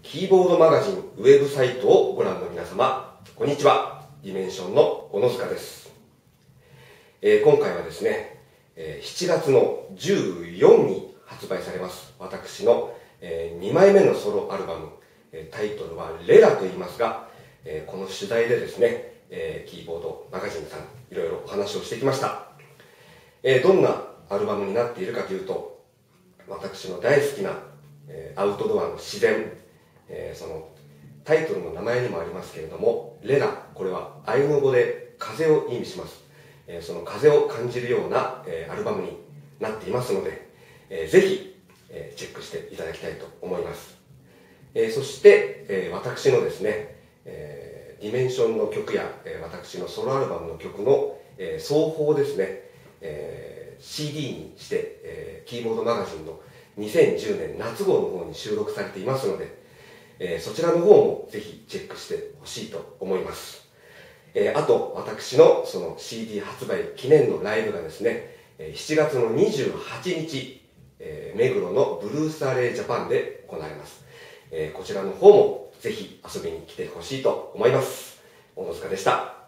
キーボードマガジンウェブサイトをご覧の皆様、こんにちは。ディメンションの小野塚です。今回はですね、7月の14に発売されます私の2枚目のソロアルバム、タイトルはレラと言いますが、この取材でですね、キーボードマガジンさんいろいろお話をしてきました。どんなアルバムになっているかというと、私の大好きなアウトドアの自然、そのタイトルの名前にもありますけれども、レラ、これはアイヌ語で風を意味します。その風を感じるようなアルバムになっていますので、ぜひチェックしていただきたいと思います。そして私のですね、ディメンションの曲や私のソロアルバムの曲の双方ですね、CD にして、キーボードマガジンの2010年夏号の方に収録されていますので、そちらの方もぜひチェックしてほしいと思います。あと私のその CD 発売記念のライブがですね、7月の28日、目黒のブルースアレイジャパンで行われます。こちらの方もぜひ遊びに来てほしいと思います。小野塚でした。